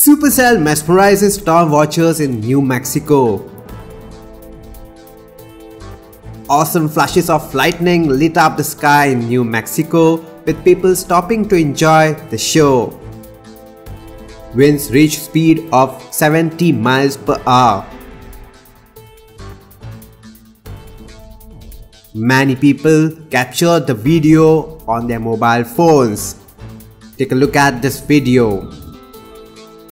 Supercell mesmerizes storm watchers in New Mexico. Awesome flashes of lightning lit up the sky in New Mexico, with people stopping to enjoy the show. Winds reached speed of 70 miles per hour. Many people captured the video on their mobile phones. Take a look at this video.